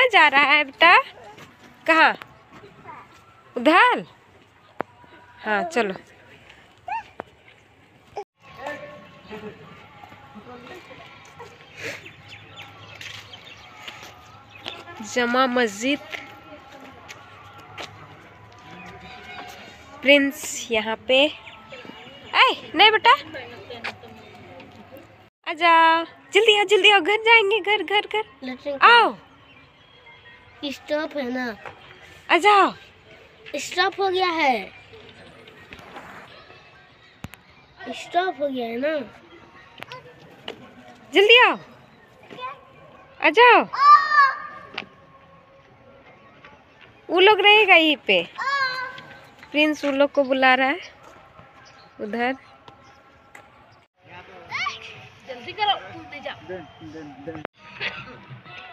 कहाँ जा रहा है बेटा? कहाँ? उधर? हाँ चलो। जमा मस्जिद। प्रिंस यहाँ पे। नहीं बेटा, आजा, जल्दी आओ, जल्दी आओ, घर जाएंगे, घर घर घर आओ। स्टॉप है ना? आ जाओ। स्टॉप हो गया है, स्टॉप हो गया है ना? जल्दी आओ, आ जाओ। वो लोग रहेगा यहीं पे। प्रिंस उन लोग को बुला रहा है उधर। जल्दी करो, कूद जाओ।